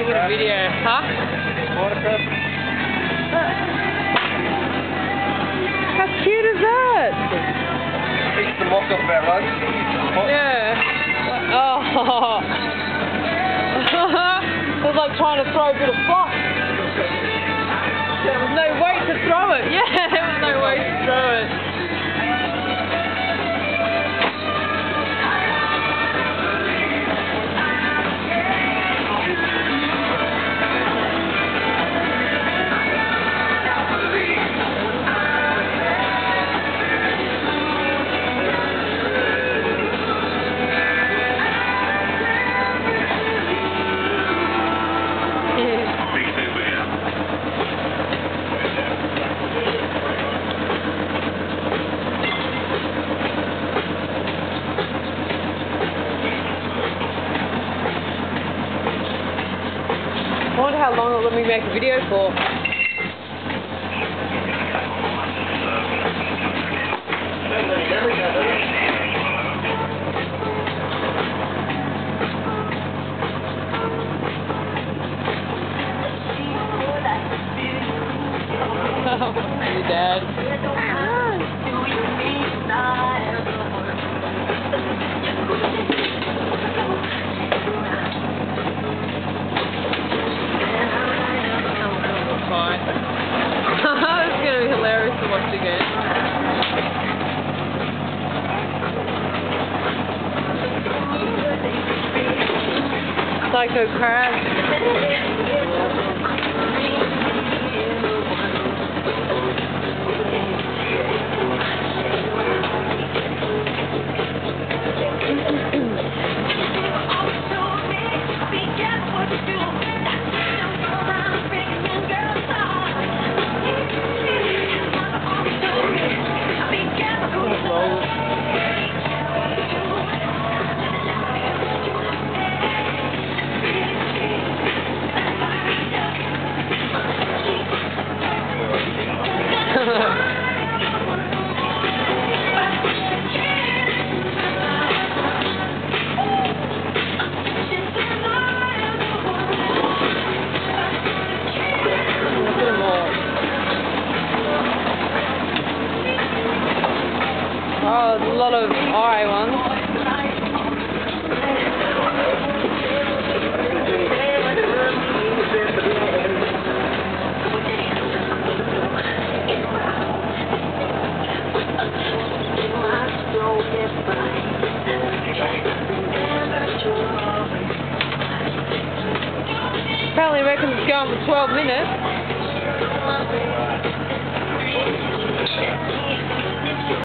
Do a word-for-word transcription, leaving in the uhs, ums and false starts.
making a video, huh? Watercress. How cute is that? Takes the mock off our rugs. Yeah. Oh. It was like trying to throw a bit of fluff. There was no weight to throw it. Yeah, there was no weight to throw it. I wonder how long it'll let me make a video for. Oh, your dad. Fine. It's going to be hilarious to watch again. Psycho crab. Oh, there's a lot of eye ones. Apparently reckons it's going for twelve minutes.